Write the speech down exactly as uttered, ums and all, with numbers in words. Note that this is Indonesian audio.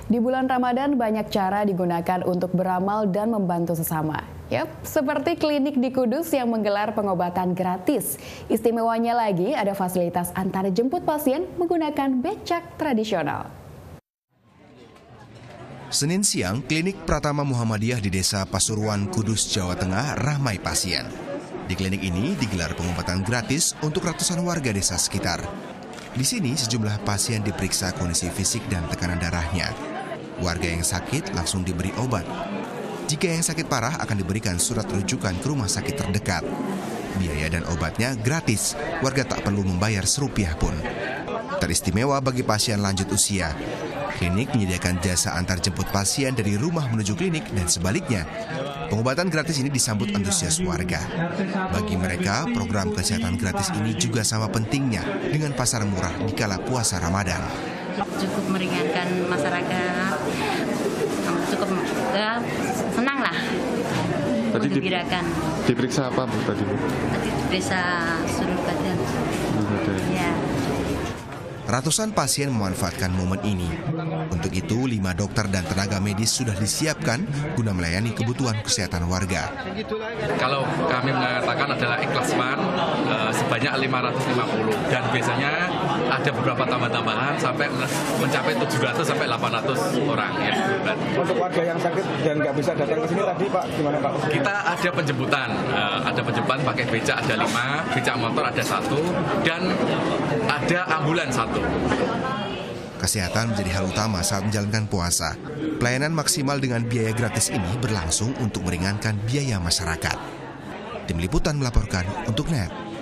Di bulan Ramadan banyak cara digunakan untuk beramal dan membantu sesama. Yap, seperti klinik di Kudus yang menggelar pengobatan gratis. Istimewanya lagi ada fasilitas antar jemput pasien menggunakan becak tradisional. Senin siang, klinik Pratama Muhammadiyah di Desa Pasuruan, Kudus, Jawa Tengah ramai pasien. Di klinik ini digelar pengobatan gratis untuk ratusan warga desa sekitar. Di sini sejumlah pasien diperiksa kondisi fisik dan tekanan darahnya. Warga yang sakit langsung diberi obat. Jika yang sakit parah akan diberikan surat rujukan ke rumah sakit terdekat. Biaya dan obatnya gratis, warga tak perlu membayar serupiah pun. Teristimewa bagi pasien lanjut usia. Klinik menyediakan jasa antar jemput pasien dari rumah menuju klinik dan sebaliknya. Pengobatan gratis ini disambut antusias warga. Bagi mereka, program kesehatan gratis ini juga sama pentingnya dengan pasar murah di kala puasa Ramadan. Cukup meringankan masyarakat, cukup ya, senang lah. Tadi di, diperiksa apa Bu tadi? Tadi diperiksa seluruh badan. Ya. Ratusan pasien memanfaatkan momen ini. Untuk itu, lima dokter dan tenaga medis sudah disiapkan guna melayani kebutuhan kesehatan warga. Kalau kami mengatakan adalah ikhlasman uh, sebanyak lima ratus lima puluh dan biasanya ada beberapa tambah-tambahan sampai mencapai tujuh ratus sampai delapan ratus orang ya. Untuk warga yang sakit dan nggak bisa datang ke sini tadi Pak, gimana Pak? Kita ada penjemputan, uh, ada penjemputan pakai becak ada lima, becak motor ada satu dan ada ambulans satu. Kesehatan menjadi hal utama saat menjalankan puasa. Pelayanan maksimal dengan biaya gratis ini berlangsung untuk meringankan biaya masyarakat. Tim Liputan melaporkan untuk N E T.